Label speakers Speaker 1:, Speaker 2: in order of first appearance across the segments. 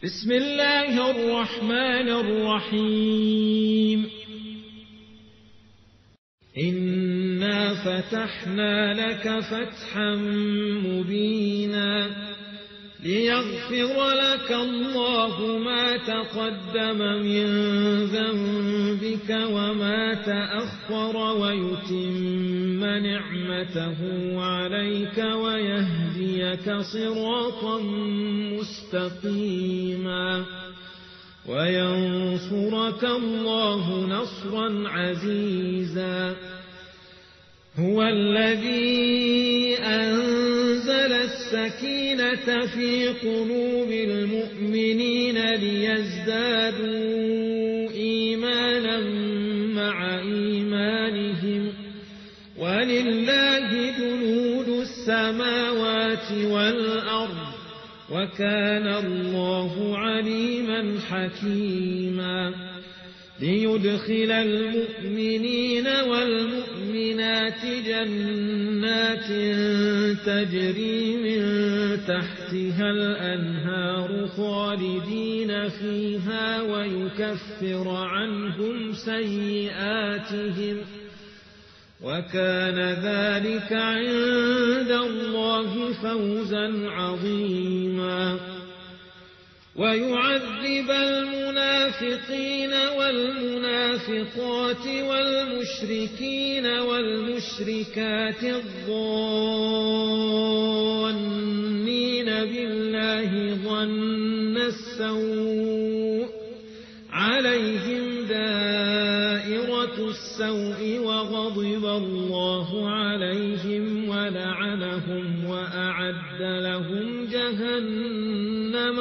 Speaker 1: بسم الله الرحمن الرحيم إنا فتحنا لك فتحا مبينا ليغفر لك الله ما تقدم من ذنبك وما تأخر ويتم نعمته عليك ويهديك صراطا مستقيما وينصرك الله نصرا عزيزا هو الذي أنزل السكينة في قلوب المؤمنين ليزدادوا إيمانا مع إيمانهم ولله جنود السماوات والأرض وكان الله عليما حكيما ليدخل المؤمنين والمؤمنات جنات تجري من تحتها الأنهار خالدين فيها ويكفر عنهم سيئاتهم وكان ذلك عند الله فوزا عظيما ويعذب المنافقين والمنافقات والمشركين والمشركات الظانين بالله ظن السوء عليهم دائرة السوء وغضب الله عليهم ولعنهم وأعد لهم جهنم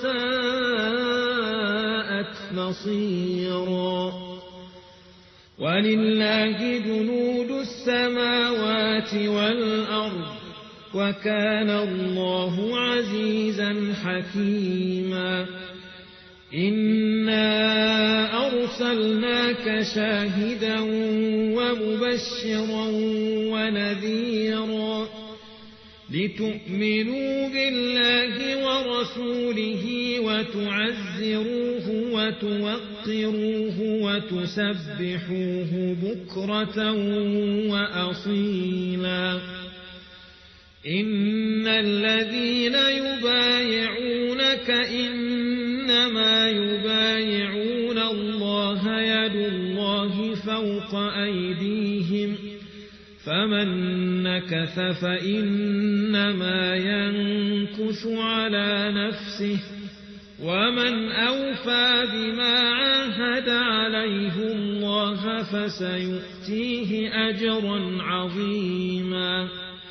Speaker 1: وساءت مصيرا ولله جنود السماوات والأرض وكان الله عزيزا حكيما إنا أرسلناك شاهدا ومبشرا ونذيرا لتؤمنوا بالله ورسوله وتعزروه وتوقروه وتسبحوه بكرة وأصيلا إن الذين يبايعونك إنما يبايعون الله يد الله فوق أيديهم فمن نكث فإنما ينكث على نفسه ومن أوفى بما عاهد عليه الله فسيؤتيه أجرا عظيما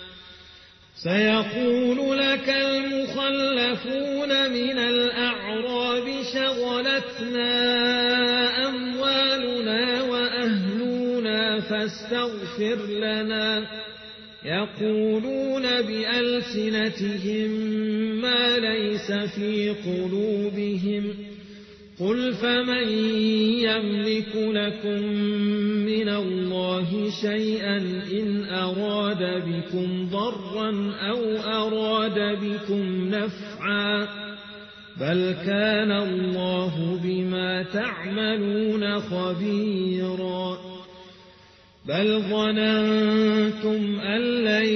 Speaker 1: سيقول لك المخلفون من الأعراب شغلتنا أموالنا وأهلنا فاستغفر لنا يقولون بألسنتهم ما ليس في قلوبهم قل فمن يملك لكم من الله شيئا إن أراد بكم ضرا أو أراد بكم نفعا بل كان الله بما تعملون خبيرا بل ظننتم أن لن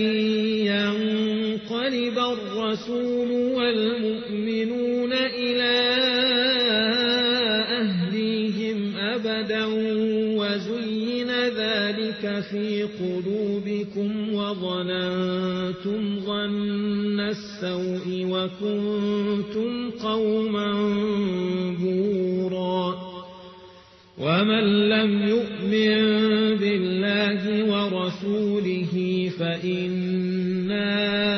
Speaker 1: ينقلب الرسول والمؤمنون إلى أهليهم أبدا وزين ذلك في قلوبكم وظننتم ظن السوء وكنتم قوما بورا ومن لم يؤمن بالله ورسوله فإنا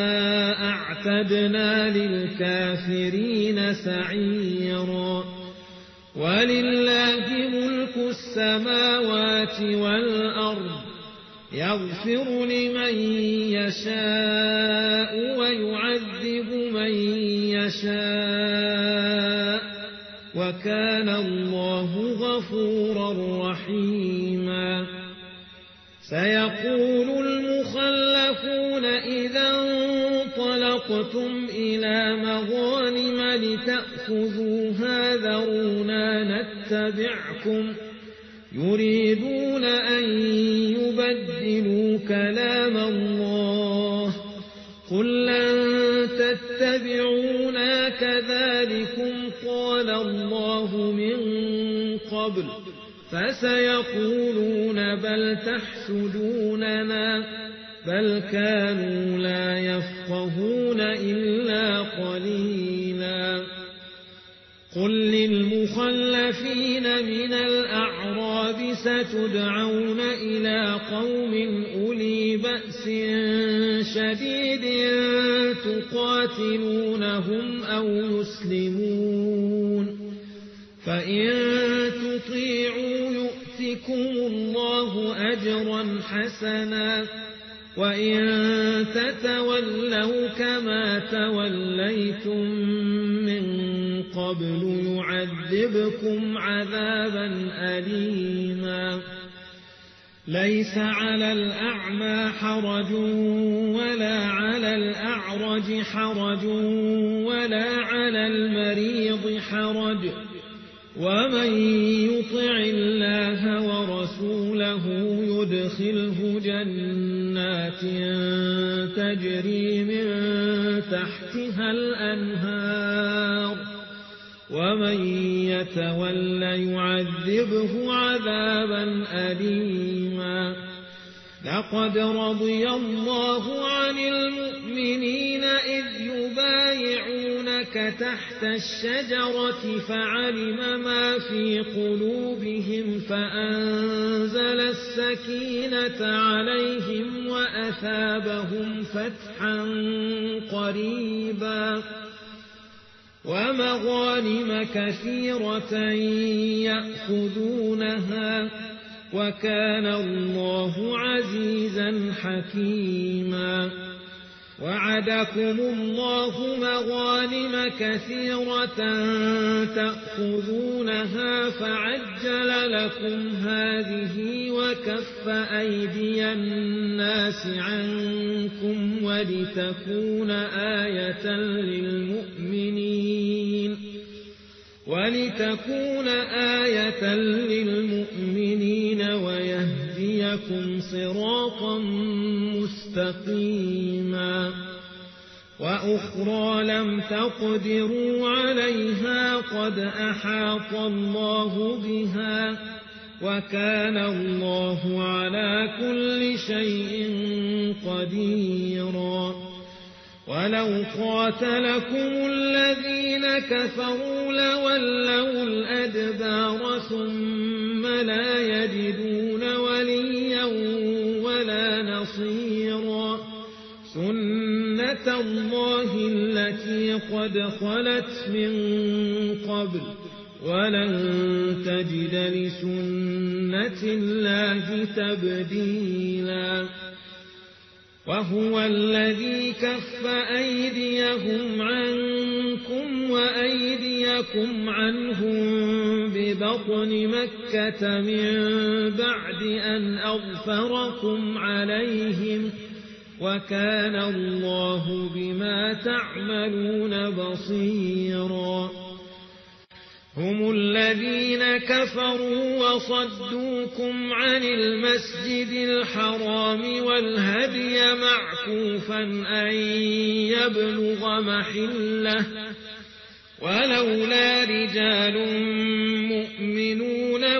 Speaker 1: أعتدنا للكافرين سعيرا ولله ملك السماوات والأرض يغفر لمن يشاء ويعذب من يشاء وكان الله غفورا رحيما سيقول المخلفون إذا انطلقتم إلى مغانم لتأخذوها ذرونا نتبعكم يريدون أن يبدلوا كلام الله قل لن تتبعونا كذلكم قال الله من قبل فسيقولون بل تحسدوننا بل كانوا لا يفقهون إلا قليلا قل للمخلفين من الأعراب ستدعون إلى قوم أولي بأس شديد تقاتلونهم أو يسلمون فإن تطيعوا يؤتكم الله أجرا حسنا وإن تتولوا كما توليتم من قبل يعذبكم عذابا أليما ليس على الأعمى حرج ولا على الأعرج حرج ولا على المريض حرج ومن يطع الله ورسوله يدخله جنات تجري من تحتها الأنهار ومن يتول يعذبه عذابا أليما لقد رضي الله عن المؤمنين إذ يبايعونك تحت الشجرة فعلم ما في قلوبهم فأنزل السكينة عليهم وأثابهم فتحا قريبا ومغانم كثيرة يأخذونها وكان الله عزيزا حكيما وعدكم الله مغانم كثيرة تأخذونها فعجل لكم هذه وكف أيدي الناس عنكم ولتكون آية للمؤمنين ويهديكم صراطا مستقيما وأخرى لم تقدروا عليها قد أحاط الله بها وكان الله على كل شيء قديرا ولو قاتلكم الذين كفروا لولوا الأدبار ثم لا يجدون وليا ولا نصيرا سنة الله التي قد خلت من قبل ولن تجد لسنة الله تبديلا وهو الذي كف أيديهم عنكم وأيديكم عنهم ببطن مكة من بعد أن أغفركم عليهم وكان الله بما تعملون بصيرا هم الذين كفروا وصدوكم عن المسجد الحرام والهدي معكوفا أن يبلغ محله ولولا رجال مؤمنون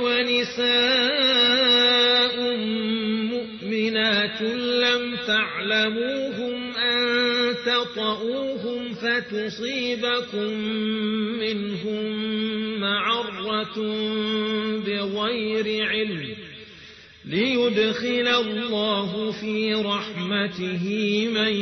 Speaker 1: ونساء مؤمنات لم تعلموهم أن تطؤوهم فتصيبكم منهم معرة بغير علم ليدخل الله في رحمته من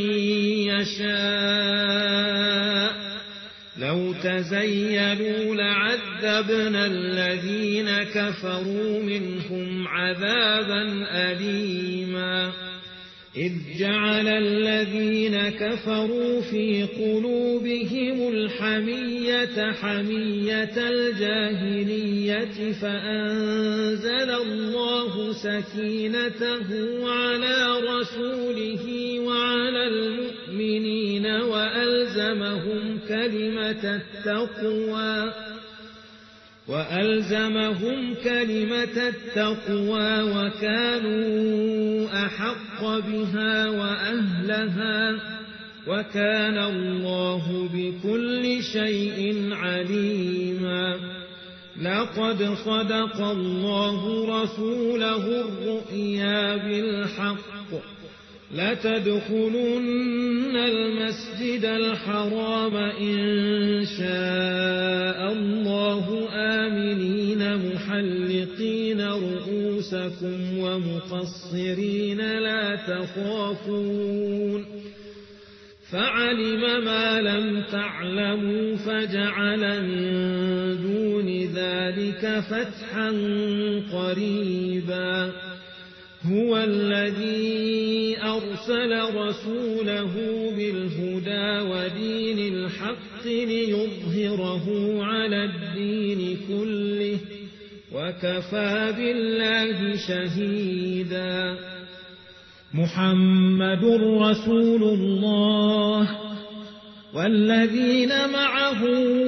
Speaker 1: يشاء لو تزيلوا لعذبنا الذين كفروا منهم عذابا أليما إذ جعل الذين كفروا في قلوبهم الحمية حمية الجاهلية فأنزل الله سكينته على رسوله وعلى المؤمنين وألزمهم كلمة التقوى وكانوا أحق بها وأهلها وكان الله بكل شيء عليما. لقد صدق الله رسوله الرؤيا بالحق لتدخلن المسجد الحرام إن شاء الله آمنين محلقين رؤوسكم ومقصرين لا تخافون فعلم ما لم تعلموا فجعل من دون ذلك فتحا قريبا. هو الذي أرسل رسوله بالهدى ودين الحق ليظهره على الدين كله وكفى بالله شهيدا. محمد رسول الله والذين معه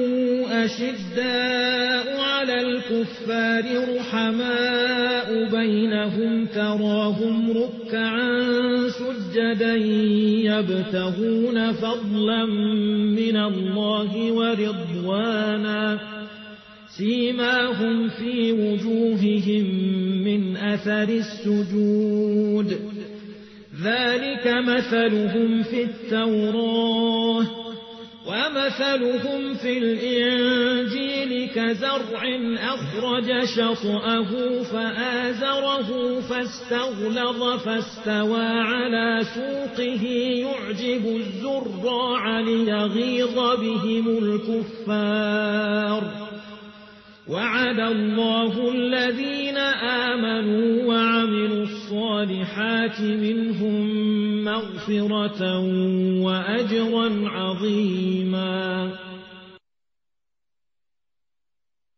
Speaker 1: أشداء على الكفار رحماء بينهم تراهم ركعا سجدا يبتغون فضلا من الله ورضوانا سيماهم في وجوههم من أثر السجود ذلك مثلهم في التوراة ومثلهم في الإنجيل كزرع أخرج شطأه فآزره فاستغلظ فاستوى على سوقه يعجب الزراع ليغيظ بهم الكفار. وعد الله الذين آمنوا وعملوا الصالحات منهم مغفرة وأجرا عظيما.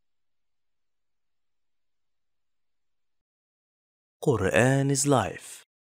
Speaker 2: Quran is Life